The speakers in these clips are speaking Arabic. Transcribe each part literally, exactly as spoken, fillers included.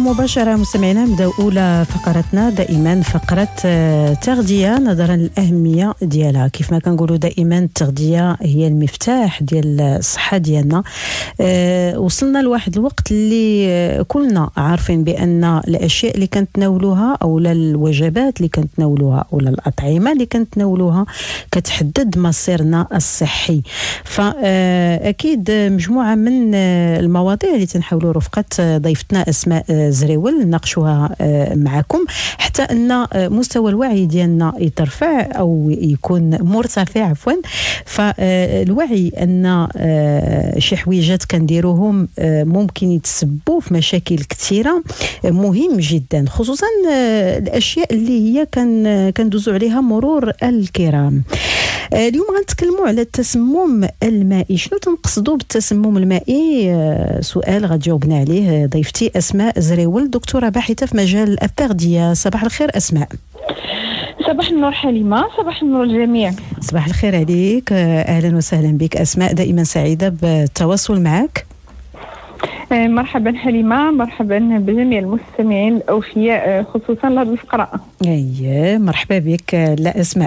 مباشرة مستمعينا نبداو أولى فقرتنا دائما فقرة تغذية نظرا للأهمية ديالها. كيف ما كنقولوا دائما التغذية هي المفتاح ديال الصحة ديالنا. أه وصلنا لواحد الوقت اللي كلنا عارفين بأن الأشياء اللي كنتناولوها أو الوجبات اللي كنتناولوها أو الأطعمة اللي كنتناولوها كتحدد مصيرنا الصحي. فأكيد مجموعة من المواضيع اللي تنحاولوا رفقة ضيفتنا أسماء زريول نناقشوها معكم حتى أن مستوى الوعي ديالنا يترفع أو يكون مرتفع عفوا. فالوعي أن شي حويجات كنديروهم ممكن يتسببوا في مشاكل كثيرة مهم جدا، خصوصا الأشياء اللي هي كندوزوا عليها مرور الكرام. اليوم غنتكلموا على التسمم المائي. شنو تنقصدوا بالتسمم المائي؟ سؤال غتجاوبنا عليه ضيفتي أسماء زريول، دكتورة باحثة في مجال التغذية. صباح الخير أسماء. صباح النور حليمة. صباح النور الجميع. صباح الخير عليك، أهلا وسهلا بك أسماء، دائما سعيدة بالتواصل معك. مرحبا حليمة، مرحبا بجميع المستمعين الأوفياء خصوصا لهذه الفقرة. اييه مرحبا بك. لا أسماء،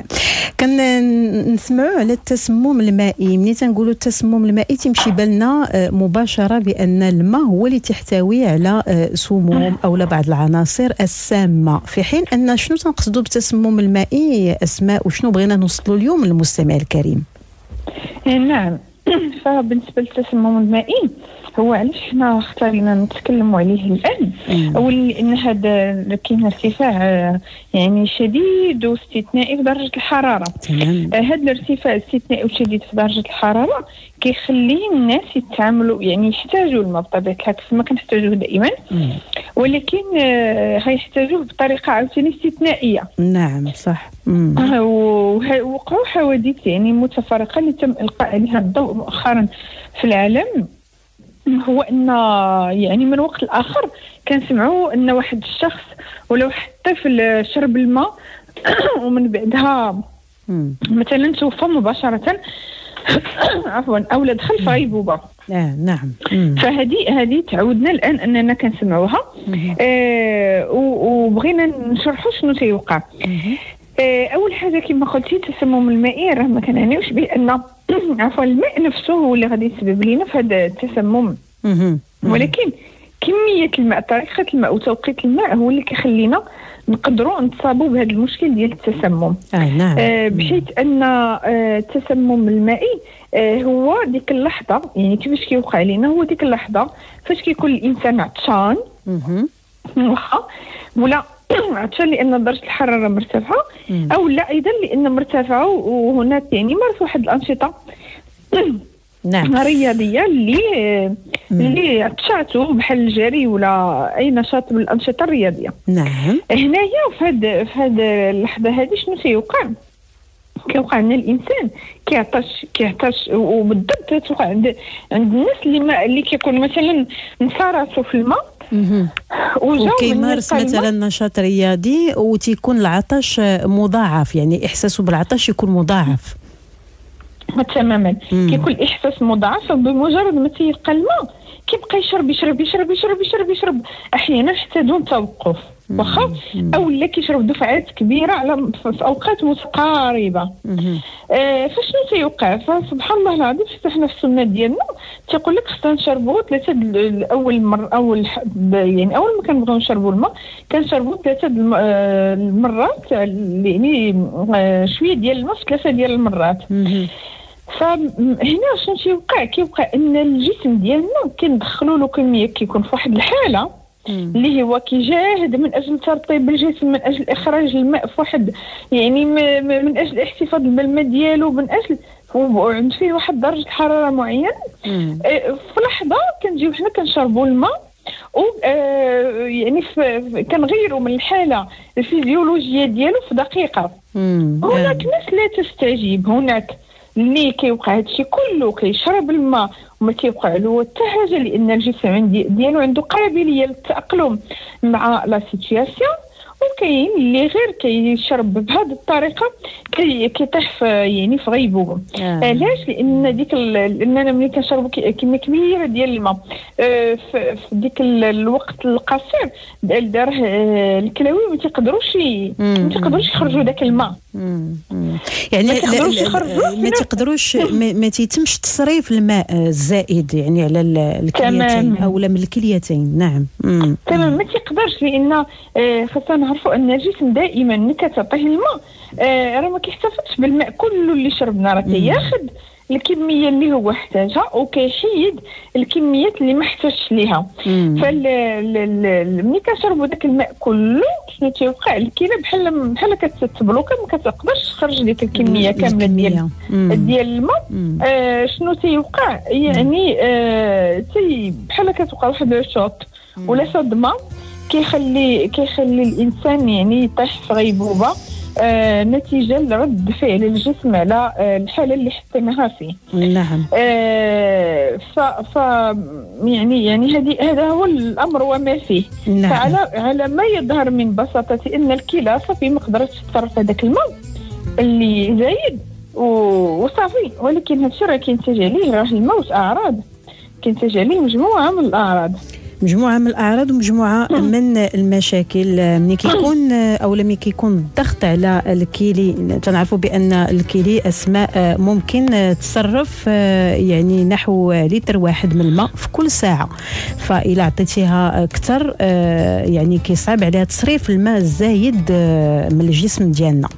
كنسمعوا على التسمم المائي. ملي تنقولوا التسمم المائي تمشي بالنا مباشرة بأن الماء هو اللي تحتوي على سموم أو بعض العناصر السامة، في حين أن شنو تنقصدوا بالتسمم المائي أسماء وشنو بغينا نوصلوا اليوم للمستمع الكريم؟ نعم، فبالنسبة للتسمم المائي هو علاش حنا اختارينا نتكلموا عليه الان. اول لان هذا كاين ارتفاع يعني شديد واستثنائي في درجه الحراره. هذا الارتفاع الاستثنائي وشديد في درجه الحراره كيخلي الناس يتعاملوا يعني يحتاجوا الماء بطبيعه الحال كما كنحتاجوه دائما، ولكن هيحتاجوه بطريقه عاوتاني استثنائيه. نعم صح. ووقعوا حوادث يعني متفرقه اللي تم القاء عليها الضوء مؤخرا في العالم. هو ان يعني من وقت لاخر كنسمعوا ان واحد الشخص ولو حتى في شرب الماء ومن بعدها مثلا توفى مباشره عفوا او دخل في غيبوبه. آه نعم. فهذه هذه تعودنا الان اننا كنسمعوها. آه وبغينا نشرحوا شنو تيوقع. آه اول حاجه كما قلتي التسمم المائي راه ما كنعنيوش بان عفوا الماء نفسه هو اللي غادي يسبب لنا في هذا التسمم، ولكن كميه الماء طريقه الماء وتوقيت الماء هو اللي كيخلينا نقدروا نتصابوا بهذا المشكل ديال التسمم. آه نعم. آه بحيث ان آه التسمم المائي آه هو ديك اللحظه يعني كيفاش كيوقع لنا، هو ديك اللحظه فاش كيكون الانسان عطشان واخا ولا عطشان لان درجه الحراره مرتفعه او لا ايضا لان مرتفعه وهناك يعني مارس واحد الانشطه نعم رياضيه اللي اللي عطشاتو بحال الجري ولا اي نشاط من الانشطه الرياضيه. نعم. هنايا في هذه في هذه اللحظه هذه شنو تيوقع؟ كيوقع ان الانسان كيعطش كيعطش وبالضبط توقع عند عند الناس اللي ما اللي كيكون مثلا نصاراتو في الماء وكيمارس مثلا نشاط رياضي وتيكون العطش مضاعف، يعني احساسه بالعطش يكون مضاعف تماما. كيكون الاحساس مضاعف بمجرد ما تيلقى الماء كيبقى يشرب يشرب يشرب يشرب يشرب يشرب احيانا حتى دون توقف واخا، او لا كيشرب دفعات كبيره على في اوقات متقاربه. آه فشنو تيوقع؟ فسبحان الله العظيم حنا في السنه ديالنا تيقول لك خصنا نشربوا ثلاثه اول مره اول يعني اول ما كنبغيو نشربوا الماء كنشربوا ثلاثه المرات يعني شويه ديال الماء في ثلاثه ديال المرات. فهنا شنو تيوقع؟ كيوقع ان الجسم ديالنا كندخلوا له كميه كيكون في واحد الحاله اللي هو كيجاهد من اجل ترطيب الجسم، من اجل اخراج الماء في واحد يعني من اجل احتفاظ بالماء ديالو، من اجل وعند فيه واحد درجه حراره معينه. في لحظه كنجيو حنا كنشربوا الماء و يعني كنغيروا من الحاله الفيزيولوجيه ديالو في دقيقه. هناك ناس لا تستجيب، هناك اللي كيوقع هادشي كله كيشرب الماء وما كيوقع له حتى حاجه لان الجسم ديالو عنده قابليه للتاقلم مع لا سيتوياسيون، وكاين اللي غير كيشرب بهذه الطريقه كي كيطيح يعني في غيبوبه. علاش؟ آه. لان ديك لاننا ملي كنشربوا كميه كبيره ديال الماء آه في ديك الوقت القصير راه الكلاوي ما تيقدروش ما تيقدروش يخرجوا داك الماء. يعني ما تيقدروش ما تيتمش تصريف الماء الزائد يعني على الكليتين او من الكليتين. نعم تمام ما تيقدرش، لان خاصنا نعرفوا ان الجسم دائما ملي كتعطيه الماء راه ما كيحتفظش بالماء كله اللي شربنا، راه كياخذ الكميه اللي هو احتاجها وكيحيد الكميات اللي ما احتاجش ليها. فملي كنشربوا داك الماء كله شنو تيوقع؟ الكلى بحال بحال كتتبلوكا ما كتقدرش تخرج ديك الكميه كامله ديال ديال الماء. آه شنو تيوقع؟ يعني آه تي بحال كتوقع واحد الشوط ولا صدمه كيخلي كيخلي الانسان يعني يطيح في غيبوبه آه نتيجه لرد فعل الجسم على آه الحاله اللي حطيناها فيه. نعم. آه ف ف يعني يعني هذه هذا هو الامر وما فيه. نعم. فعلى على ما يظهر من بساطه ان الكلى صافي ما قدرتش تصرف هذاك الماء اللي زايد وصافي، ولكن هادشي راه كينتج عليه راه الموت اعراض، كينتج عليه مجموعه من الاعراض مجموعه من الاعراض ومجموعه من المشاكل. ملي كيكون او لما كيكون الضغط على الكيلي، تنعرفوا بان الكيلي اسماء ممكن تصرف يعني نحو لتر واحد من الماء في كل ساعه، فإلا عطيتيها اكثر يعني كيصعب عليها تصريف الماء الزايد من الجسم ديالنا.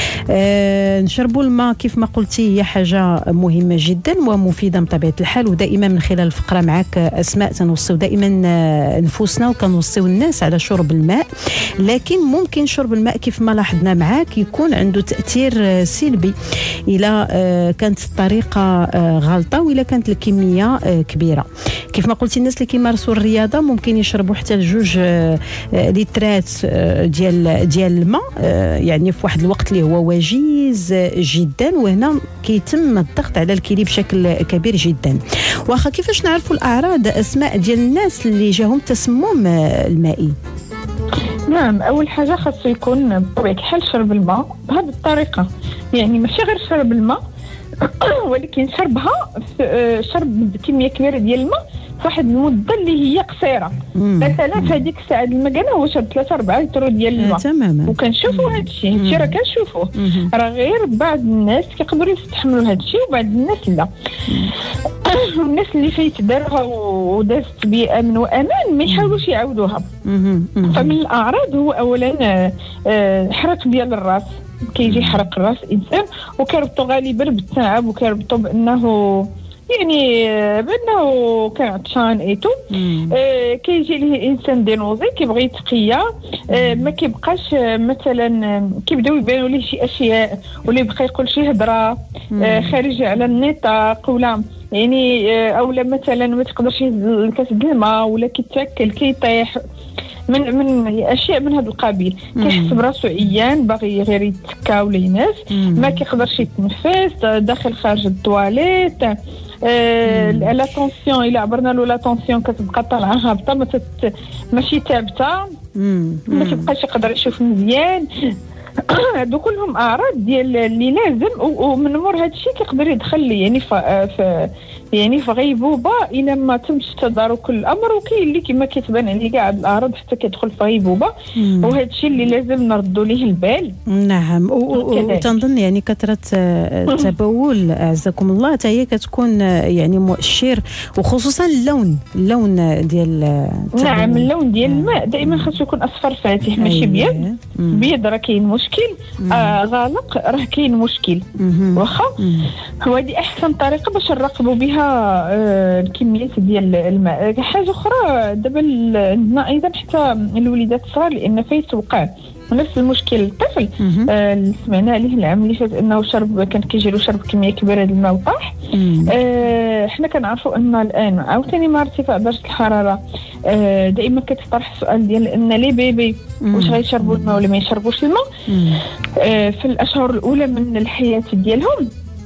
نشربوا الماء كيف ما قلتي هي حاجه مهمه جدا ومفيده بطبيعه الحال، ودائما من خلال الفقره معك اسماء تنوصيو دائما نفوسنا وكنوصيو الناس على شرب الماء، لكن ممكن شرب الماء كيف ما لاحظنا معاك يكون عنده تاثير سلبي اذا كانت الطريقه غلطه واذا كانت الكميه كبيره. كيف ما قلتي الناس اللي كيمارسوا الرياضه ممكن يشربوا حتى لجوج لترات ديال ديال الماء يعني في واحد الوقت اللي هو وجيز جدا، وهنا كيتم الضغط على الكلى بشكل كبير جدا. واخا كيفاش نعرفوا الاعراض اسماء ديال الناس اللي جاهم تسمم المائي؟ نعم، اول حاجه خاصو يكون بطبيعه الحال شرب الماء بهذه الطريقه، يعني ماشي غير شرب الماء ولكن شربها شرب كميه كبيره ديال الماء في واحد المده اللي هي قصيره. مثلا في هذيك الساعه المكانه هو شرب ثلاثة أربعة لتر ديال الماء تماما، وكنشوفوا هذا الشيء هادشي راه كنشوفوه، راه غير بعض الناس كيقدروا يستحملوا هذا الشيء وبعض الناس لا. الناس اللي فايت دارها ودازت بامن وامان ما يحاولوش يعاودوها. فمن الاعراض هو اولا حرق ديال الراس، كيجي حرق الراس الانسان وكيربطوا غالبا بالتعب وكيربطوا بانه يعني بانه كان عطشان ايتو. آه كيجي ليه الانسان دينوزي كيبغي يتقيا، آه ما كيبقاش مثلا كيبداو يبانوا ليه شي اشياء ولا يبقى يقول شي هضره آه خارج على النطاق، ولا يعني آه اولا مثلا ما تقدرش يهز الكاس ديال الماء ولا كيتاكل كيطيح من من اشياء من هذا القبيل. كيحس براسو عيان باغي غير يتكا ولا ينعس، ما كيقدرش يتنفس، داخل خارج الطواليت. آه لا طونسيون الا عبرنا له لا طونسيون كتبقى طالعه هابطه ما تت... ماشي ثابته، ما كيبقاش يقدر يشوف مزيان. هادو كلهم اعراض ديال اللي لازم ومن مور هذا الشيء كيقدر يدخل يعني في يعني في غيبوبه الا ما تمش تدارك الامر، وكاين اللي كما كيتبان عليه كاع الاعراض حتى كيدخل في غيبوبه، وهذا الشيء اللي لازم نردوا ليه البال. نعم، وتنظن يعني كثره التبول اعزكم الله حتى هي كتكون يعني مؤشر، وخصوصا اللون اللون ديال التبول. نعم، اللون ديال الماء دائما خاصو يكون اصفر فاتح ماشي ابيض. بيض راه كاين مشكل، آه غالق راه كاين مشكل. واخا هو هذه احسن طريقه باش نراقبوا بها آه الكميات ديال الماء. حاجه اخرى دابا عندنا ايضا حتى الوليدات الصغار لان فيتوقع نفس المشكل الطفل آه اللي سمعنا عليه العام اللي فات انه شرب كان كيجي له شرب كميه كبيره ديال الماء وطاح. آه حنا كنعرفوا ان الان عاوتاني مع ارتفاع درجه الحراره آه دائما كتطرح السؤال ديال ان لي بيبي واش غيشربوا الماء ولا ما يشربوش الماء آه في الاشهر الاولى من الحياه ديالهم.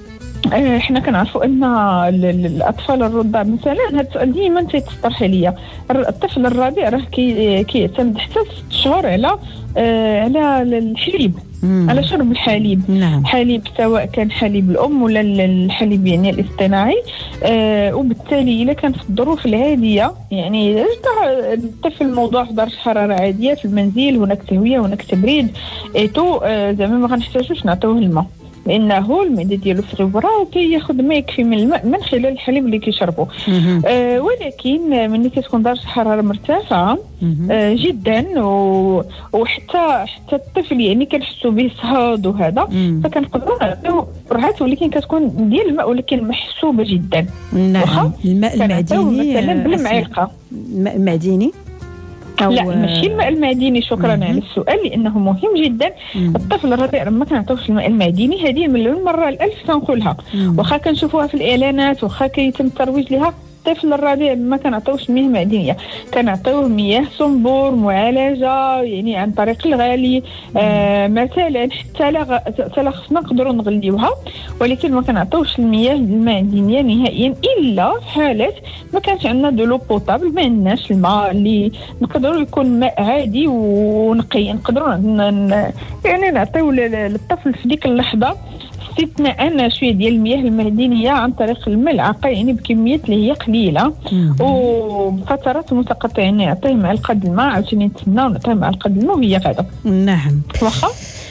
احنا كنعرفوا ان الاطفال الرضع مثلا، هذا السؤال ديما تيتطرح عليا. الطفل الرضيع راه كيعتمد حتى ست شهور على آه على الحليب، مم. على شرب الحليب. نعم. حليب سواء كان حليب الام ولا الحليب يعني الاصطناعي. آه وبالتالي اذا كان في الظروف الهاديه، يعني الطفل موضوع في درجه حراره عاديه في المنزل، هناك تهويه هناك تبريد ايتو، آه زعما ما غنحتاجوش نعطيوه الماء، لانه المعده ديالو صغيره وكياخذ ما يكفي من الماء من خلال الحليب اللي كيشربوا. آه ولكن ملي كتكون درجه الحراره مرتفعه آه جدا و... وحتى حتى الطفل يعني كنحسوا به صهاد وهذا، فكنقدروا نعطيو جرعات ولكن كتكون ديال الماء ولكن محسوبه جدا. نعم. الماء المعدني مثلا بالمعلقه. الماء المعدني لا ماشي الماء المعدني. شكرا مم. على السؤال لانه مهم جدا. مم. الطفل الرضيع ما كنعطيوش الماء المعدني، هذه من المره الالف كنقولها، واخا كنشوفوها في الاعلانات واخا كيتم الترويج لها. الطفل الرضيع ما كنعطيوش مياه معدنيه، كنعطيوه مياه صنبور معالجه يعني عن طريق الغالي. آه مثلا حتى لا حتى لا خصنا نقدروا نغليوها، ولكن ما كنعطيوش المياه المعدنيه نهائيا الا في حالات ما كانش عندنا دو لو بوطابل، ما عندناش الماء اللي نقدروا يكون ماء عادي ونقي، نقدروا يعني نعطيو للطفل في ديك اللحظه استثناء شويه ديال المياه المعدنيه عن طريق الملعقه، يعني بكميات اللي هي قليله وبفترات متقطعه، يعني نعطيه معلقه الماء عاوتاني نتسناو نعطيه معلقه الماء وهي غاده. نعم. واخا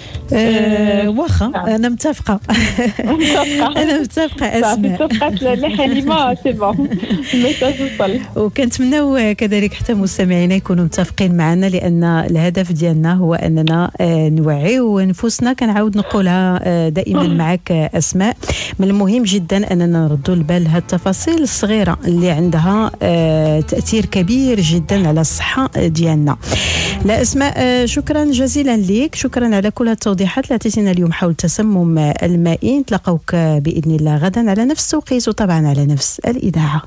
أه واخا نعم. انا متفقه متفقه انا متفقه اسماء اتفقت لا حليمه سي بون الميساج وصل. وكنتمناو كذلك حتى مستمعينا يكونوا متفقين معنا، لان الهدف ديالنا هو اننا نوعيو نفوسنا. كنعاود نقولها دائما معك اسماء، من المهم جدا اننا نردوا البال هذه التفاصيل الصغيره اللي عندها تاثير كبير جدا على الصحه ديالنا. لا اسماء، شكرا جزيلا لك، شكرا على كل التوضيحات اللي عطيتينا اليوم حول التسمم المائي. نتلاقاوك باذن الله غدا على نفس التوقيت وطبعا على نفس الاذاعه.